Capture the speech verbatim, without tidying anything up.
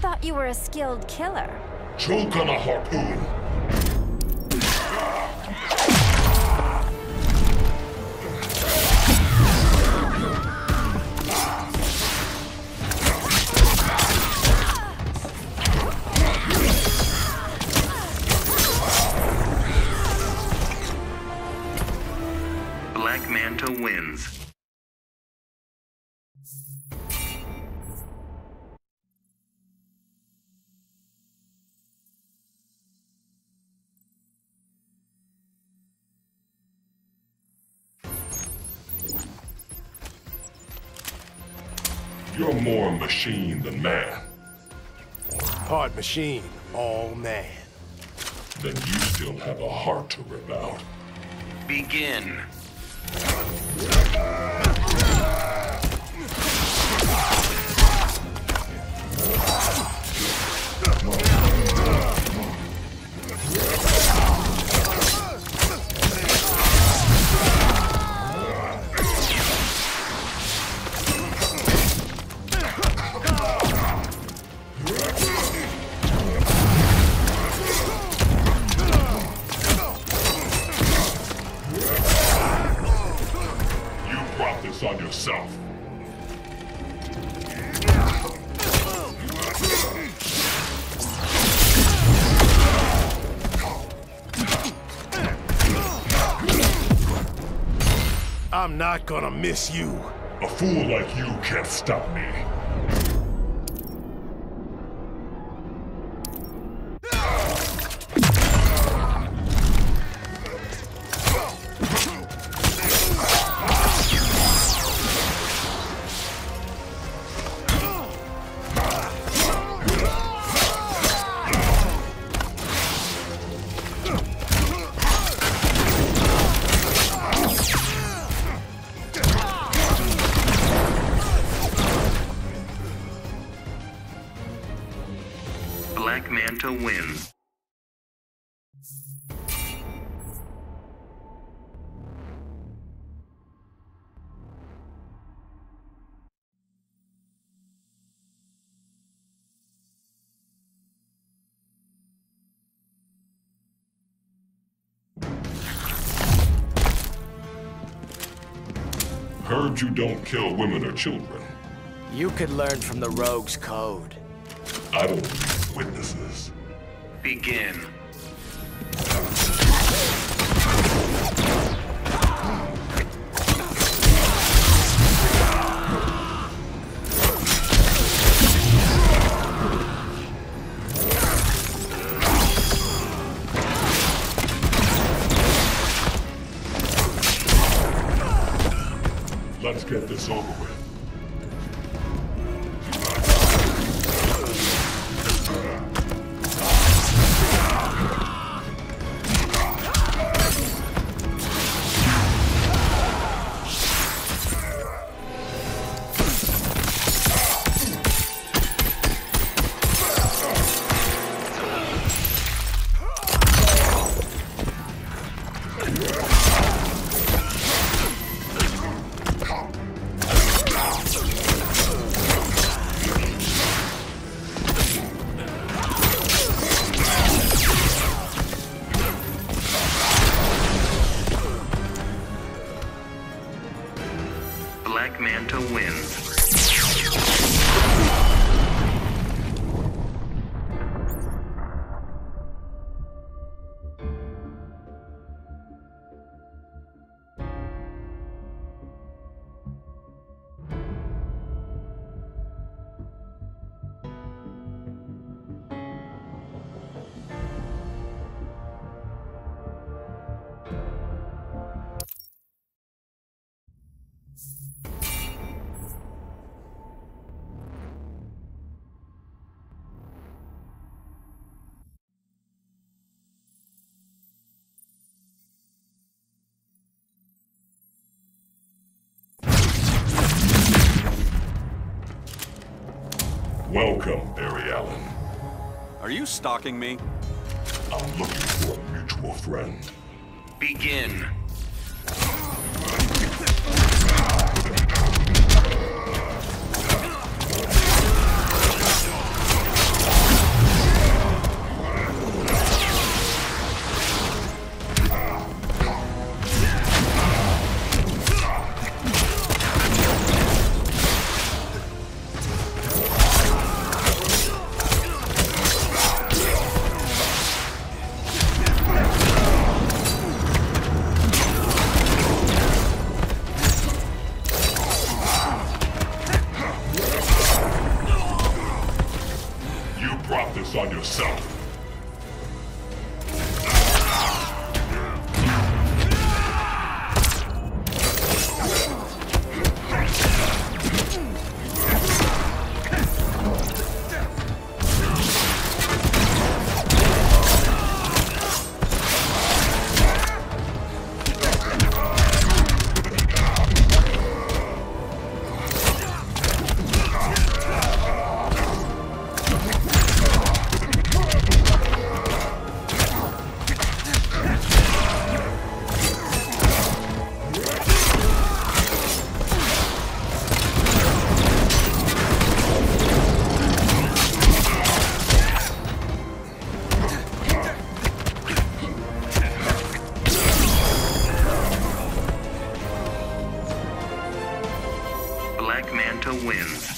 thought you were a skilled killer. Choke on a harpoon. Black Manta wins. You're more machine than man. Part machine, all man. Then you still have a heart to rip out. Begin. On yourself. I'm not gonna miss you. A fool like you can't stop me. Black Manta wins. Heard you don't kill women or children. You could learn from the Rogue's Code. I don't need witnesses. Begin. Let's get this over with. Black Manta wins. Welcome, Barry Allen. Are you stalking me? I'm looking for a mutual friend. Begin. focus on yourself. Black Manta wins.